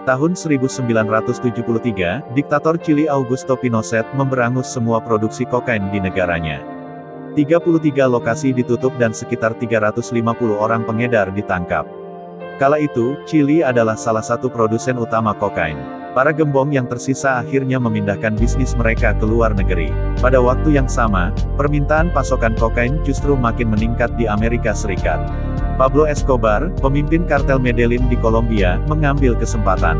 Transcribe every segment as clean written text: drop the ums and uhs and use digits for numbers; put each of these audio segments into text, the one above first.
Tahun 1973, diktator Chili Augusto Pinochet memberangus semua produksi kokain di negaranya. 33 lokasi ditutup dan sekitar 350 orang pengedar ditangkap. Kala itu, Chili adalah salah satu produsen utama kokain. Para gembong yang tersisa akhirnya memindahkan bisnis mereka ke luar negeri. Pada waktu yang sama, permintaan pasokan kokain justru makin meningkat di Amerika Serikat. Pablo Escobar, pemimpin kartel Medellin di Kolombia, mengambil kesempatan.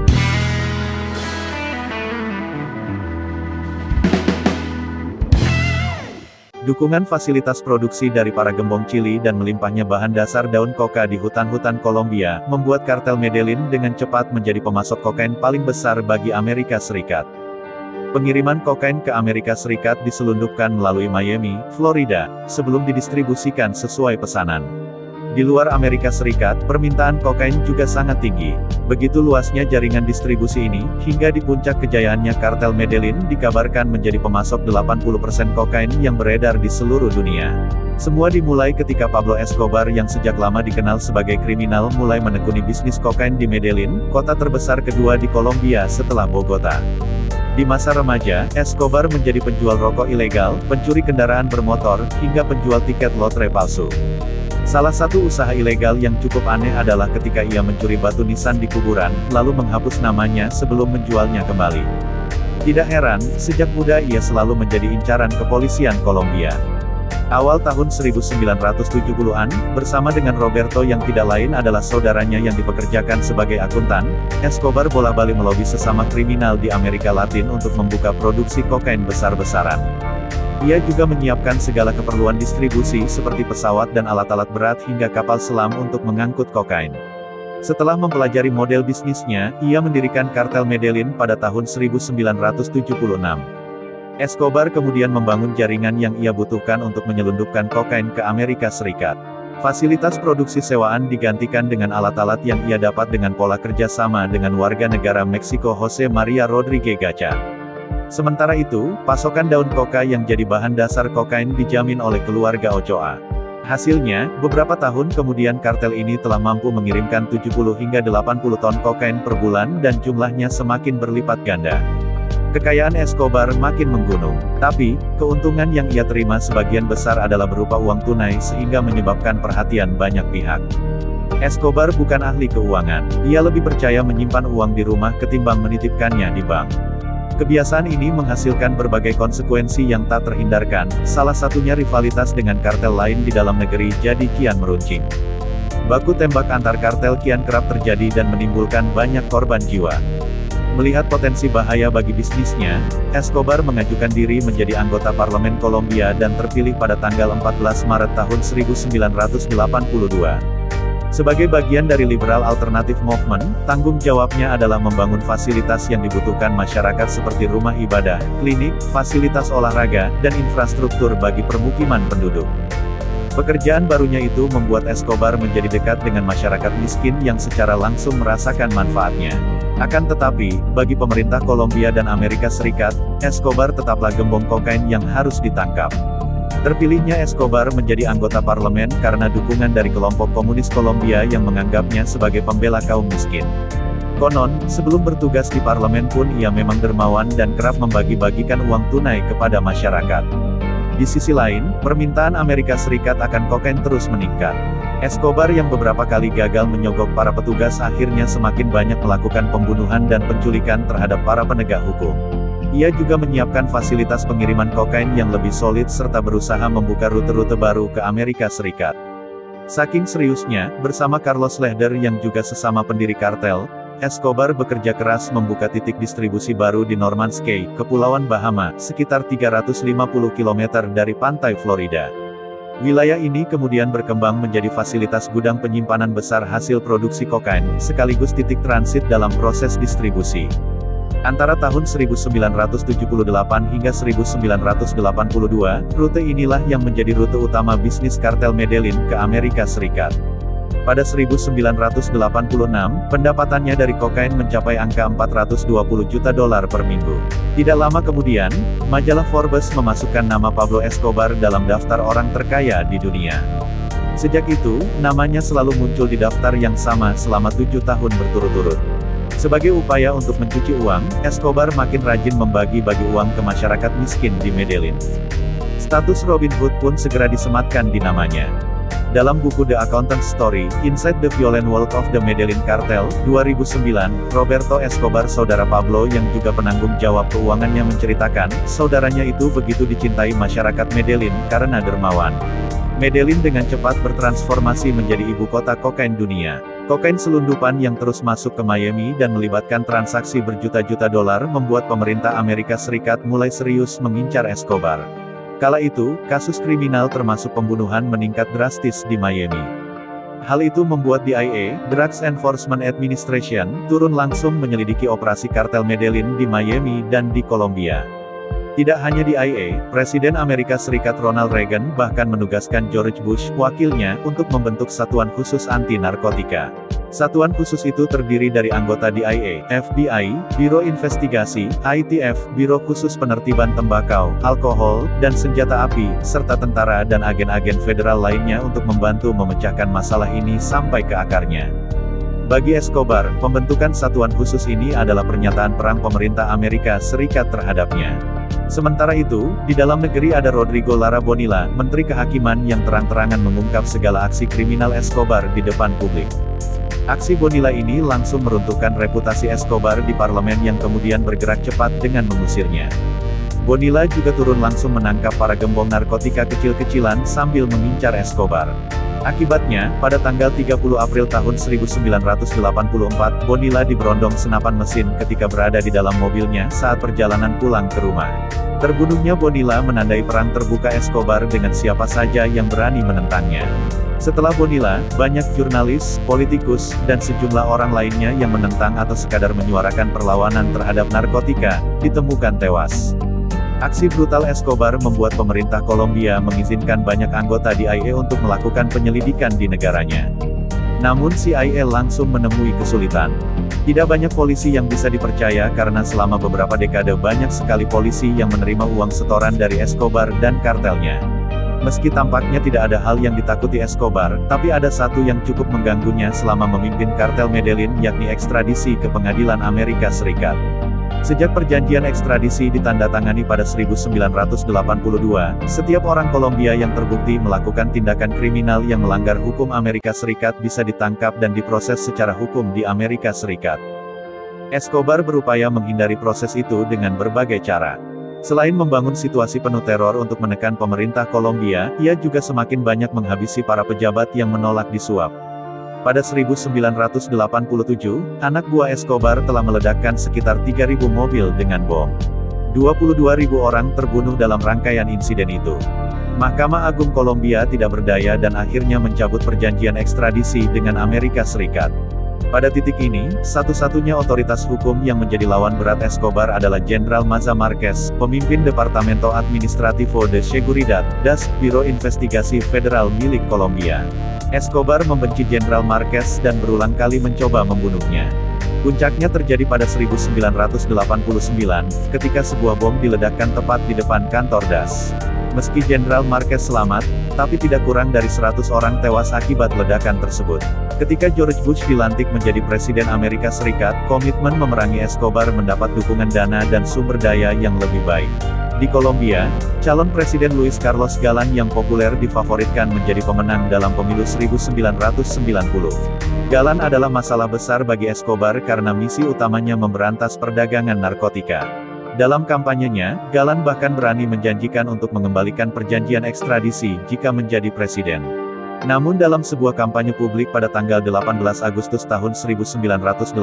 Dukungan fasilitas produksi dari para gembong Chili dan melimpahnya bahan dasar daun koka di hutan-hutan Kolombia, membuat kartel Medellin dengan cepat menjadi pemasok kokain paling besar bagi Amerika Serikat. Pengiriman kokain ke Amerika Serikat diselundupkan melalui Miami, Florida, sebelum didistribusikan sesuai pesanan. Di luar Amerika Serikat, permintaan kokain juga sangat tinggi. Begitu luasnya jaringan distribusi ini, hingga di puncak kejayaannya kartel Medellin dikabarkan menjadi pemasok 80% kokain yang beredar di seluruh dunia. Semua dimulai ketika Pablo Escobar yang sejak lama dikenal sebagai kriminal mulai menekuni bisnis kokain di Medellin, kota terbesar kedua di Kolombia setelah Bogota. Di masa remaja, Escobar menjadi penjual rokok ilegal, pencuri kendaraan bermotor, hingga penjual tiket lotre palsu. Salah satu usaha ilegal yang cukup aneh adalah ketika ia mencuri batu nisan di kuburan, lalu menghapus namanya sebelum menjualnya kembali. Tidak heran, sejak muda ia selalu menjadi incaran kepolisian Kolombia. Awal tahun 1970-an, bersama dengan Roberto yang tidak lain adalah saudaranya yang dipekerjakan sebagai akuntan, Escobar bola-balik melobi sesama kriminal di Amerika Latin untuk membuka produksi kokain besar-besaran. Ia juga menyiapkan segala keperluan distribusi seperti pesawat dan alat-alat berat hingga kapal selam untuk mengangkut kokain. Setelah mempelajari model bisnisnya, ia mendirikan kartel Medellin pada tahun 1976. Escobar kemudian membangun jaringan yang ia butuhkan untuk menyelundupkan kokain ke Amerika Serikat. Fasilitas produksi sewaan digantikan dengan alat-alat yang ia dapat dengan pola kerjasama dengan warga negara Meksiko Jose Maria Rodríguez Gacha. Sementara itu, pasokan daun koka yang jadi bahan dasar kokain dijamin oleh keluarga Ochoa. Hasilnya, beberapa tahun kemudian kartel ini telah mampu mengirimkan 70 hingga 80 ton kokain per bulan dan jumlahnya semakin berlipat ganda. Kekayaan Escobar makin menggunung, tapi, keuntungan yang ia terima sebagian besar adalah berupa uang tunai sehingga menyebabkan perhatian banyak pihak. Escobar bukan ahli keuangan, ia lebih percaya menyimpan uang di rumah ketimbang menitipkannya di bank. Kebiasaan ini menghasilkan berbagai konsekuensi yang tak terhindarkan, salah satunya rivalitas dengan kartel lain di dalam negeri jadi kian meruncing. Baku tembak antar kartel kian kerap terjadi dan menimbulkan banyak korban jiwa. Melihat potensi bahaya bagi bisnisnya, Escobar mengajukan diri menjadi anggota parlemen Kolombia dan terpilih pada tanggal 14 Maret tahun 1982. Sebagai bagian dari Liberal Alternative Movement, tanggung jawabnya adalah membangun fasilitas yang dibutuhkan masyarakat seperti rumah ibadah, klinik, fasilitas olahraga, dan infrastruktur bagi permukiman penduduk. Pekerjaan barunya itu membuat Escobar menjadi dekat dengan masyarakat miskin yang secara langsung merasakan manfaatnya. Akan tetapi, bagi pemerintah Kolombia dan Amerika Serikat, Escobar tetaplah gembong kokain yang harus ditangkap. Terpilihnya Escobar menjadi anggota parlemen karena dukungan dari kelompok komunis Kolombia yang menganggapnya sebagai pembela kaum miskin. Konon, sebelum bertugas di parlemen pun ia memang dermawan dan kerap membagi-bagikan uang tunai kepada masyarakat. Di sisi lain, permintaan Amerika Serikat akan kokain terus meningkat. Escobar yang beberapa kali gagal menyogok para petugas akhirnya semakin banyak melakukan pembunuhan dan penculikan terhadap para penegak hukum. Ia juga menyiapkan fasilitas pengiriman kokain yang lebih solid serta berusaha membuka rute-rute baru ke Amerika Serikat. Saking seriusnya, bersama Carlos Lehder yang juga sesama pendiri kartel, Escobar bekerja keras membuka titik distribusi baru di Norman's Cay, Kepulauan Bahama, sekitar 350 km dari pantai Florida. Wilayah ini kemudian berkembang menjadi fasilitas gudang penyimpanan besar hasil produksi kokain, sekaligus titik transit dalam proses distribusi. Antara tahun 1978 hingga 1982, rute inilah yang menjadi rute utama bisnis kartel Medellin ke Amerika Serikat. Pada 1986, pendapatannya dari kokain mencapai angka $420 juta per minggu. Tidak lama kemudian, majalah Forbes memasukkan nama Pablo Escobar dalam daftar orang terkaya di dunia. Sejak itu, namanya selalu muncul di daftar yang sama selama 7 tahun berturut-turut. Sebagai upaya untuk mencuci uang, Escobar makin rajin membagi-bagi uang ke masyarakat miskin di Medellin. Status Robin Hood pun segera disematkan di namanya. Dalam buku The Accountant's Story, Inside the Violent World of the Medellin Cartel, 2009, Roberto Escobar saudara Pablo yang juga penanggung jawab keuangannya menceritakan, saudaranya itu begitu dicintai masyarakat Medellin karena dermawan. Medellin dengan cepat bertransformasi menjadi ibu kota kokain dunia. Kokain selundupan yang terus masuk ke Miami dan melibatkan transaksi berjuta-juta dolar membuat pemerintah Amerika Serikat mulai serius mengincar Escobar. Kala itu, kasus kriminal termasuk pembunuhan meningkat drastis di Miami. Hal itu membuat DIA, Drugs Enforcement Administration, turun langsung menyelidiki operasi kartel Medellin di Miami dan di Kolombia. Tidak hanya DIA, Presiden Amerika Serikat Ronald Reagan bahkan menugaskan George Bush, wakilnya, untuk membentuk Satuan Khusus Anti Narkotika. Satuan khusus itu terdiri dari anggota DIA, FBI, Biro Investigasi, ITF, Biro Khusus Penertiban Tembakau, Alkohol, dan Senjata Api, serta tentara dan agen-agen federal lainnya untuk membantu memecahkan masalah ini sampai ke akarnya. Bagi Escobar, pembentukan satuan khusus ini adalah pernyataan perang pemerintah Amerika Serikat terhadapnya. Sementara itu, di dalam negeri ada Rodrigo Lara Bonilla, Menteri Kehakiman yang terang-terangan mengungkap segala aksi kriminal Escobar di depan publik. Aksi Bonilla ini langsung meruntuhkan reputasi Escobar di parlemen yang kemudian bergerak cepat dengan mengusirnya. Bonilla juga turun langsung menangkap para gembong narkotika kecil-kecilan sambil mengincar Escobar. Akibatnya, pada tanggal 30 April tahun 1984, Bonilla diberondong senapan mesin ketika berada di dalam mobilnya saat perjalanan pulang ke rumah. Terbunuhnya Bonilla menandai perang terbuka Escobar dengan siapa saja yang berani menentangnya. Setelah Bonilla, banyak jurnalis, politikus, dan sejumlah orang lainnya yang menentang atau sekadar menyuarakan perlawanan terhadap narkotika, ditemukan tewas. Aksi brutal Escobar membuat pemerintah Kolombia mengizinkan banyak anggota DIA untuk melakukan penyelidikan di negaranya. Namun CIA langsung menemui kesulitan. Tidak banyak polisi yang bisa dipercaya karena selama beberapa dekade banyak sekali polisi yang menerima uang setoran dari Escobar dan kartelnya. Meski tampaknya tidak ada hal yang ditakuti Escobar, tapi ada satu yang cukup mengganggunya selama memimpin kartel Medellin yakni ekstradisi ke pengadilan Amerika Serikat. Sejak perjanjian ekstradisi ditandatangani pada 1982, setiap orang Kolombia yang terbukti melakukan tindakan kriminal yang melanggar hukum Amerika Serikat bisa ditangkap dan diproses secara hukum di Amerika Serikat. Escobar berupaya menghindari proses itu dengan berbagai cara. Selain membangun situasi penuh teror untuk menekan pemerintah Kolombia, ia juga semakin banyak menghabisi para pejabat yang menolak disuap. Pada 1987, anak buah Escobar telah meledakkan sekitar 3.000 mobil dengan bom. 22.000 orang terbunuh dalam rangkaian insiden itu. Mahkamah Agung Kolombia tidak berdaya dan akhirnya mencabut perjanjian ekstradisi dengan Amerika Serikat. Pada titik ini, satu-satunya otoritas hukum yang menjadi lawan berat Escobar adalah Jenderal Maza Marquez, pemimpin Departamento Administrativo de Seguridad, DAS, Biro Investigasi Federal milik Kolombia. Escobar membenci Jenderal Marquez dan berulang kali mencoba membunuhnya. Puncaknya terjadi pada 1989, ketika sebuah bom diledakkan tepat di depan kantor DAS. Meski Jenderal Marquez selamat, tapi tidak kurang dari 100 orang tewas akibat ledakan tersebut. Ketika George Bush dilantik menjadi Presiden Amerika Serikat, komitmen memerangi Escobar mendapat dukungan dana dan sumber daya yang lebih baik. Di Kolombia, calon Presiden Luis Carlos Galán yang populer difavoritkan menjadi pemenang dalam pemilu 1990. Galán adalah masalah besar bagi Escobar karena misi utamanya memberantas perdagangan narkotika. Dalam kampanyenya, Galán bahkan berani menjanjikan untuk mengembalikan perjanjian ekstradisi jika menjadi presiden. Namun dalam sebuah kampanye publik pada tanggal 18 Agustus tahun 1989,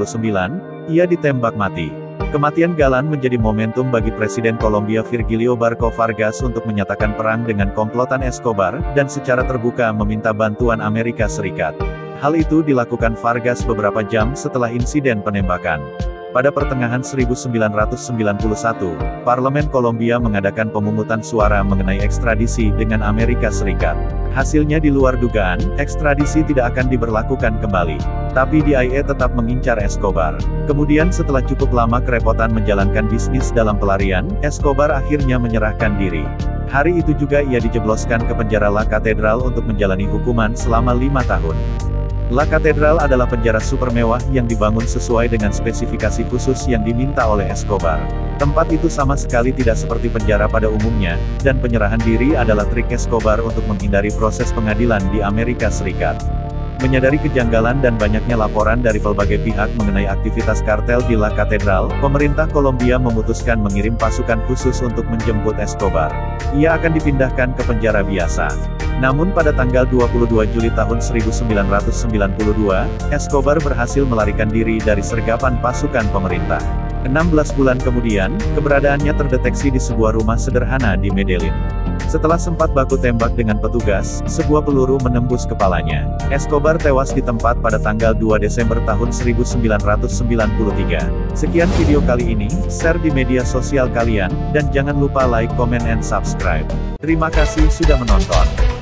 ia ditembak mati. Kematian Galán menjadi momentum bagi Presiden Kolombia Virgilio Barco Vargas untuk menyatakan perang dengan komplotan Escobar, dan secara terbuka meminta bantuan Amerika Serikat. Hal itu dilakukan Vargas beberapa jam setelah insiden penembakan. Pada pertengahan 1991, Parlemen Kolombia mengadakan pemungutan suara mengenai ekstradisi dengan Amerika Serikat. Hasilnya di luar dugaan, ekstradisi tidak akan diberlakukan kembali. Tapi DIA tetap mengincar Escobar. Kemudian setelah cukup lama kerepotan menjalankan bisnis dalam pelarian, Escobar akhirnya menyerahkan diri. Hari itu juga ia dijebloskan ke penjara La Catedral untuk menjalani hukuman selama 5 tahun. La Catedral adalah penjara super mewah yang dibangun sesuai dengan spesifikasi khusus yang diminta oleh Escobar. Tempat itu sama sekali tidak seperti penjara pada umumnya, dan penyerahan diri adalah trik Escobar untuk menghindari proses pengadilan di Amerika Serikat. Menyadari kejanggalan dan banyaknya laporan dari berbagai pihak mengenai aktivitas kartel di La Catedral, pemerintah Kolombia memutuskan mengirim pasukan khusus untuk menjemput Escobar. Ia akan dipindahkan ke penjara biasa. Namun pada tanggal 22 Juli tahun 1992, Escobar berhasil melarikan diri dari sergapan pasukan pemerintah. 16 bulan kemudian, keberadaannya terdeteksi di sebuah rumah sederhana di Medellin. Setelah sempat baku tembak dengan petugas, sebuah peluru menembus kepalanya. Escobar tewas di tempat pada tanggal 2 Desember tahun 1993. Sekian video kali ini, share di media sosial kalian, dan jangan lupa like, comment, and subscribe. Terima kasih sudah menonton.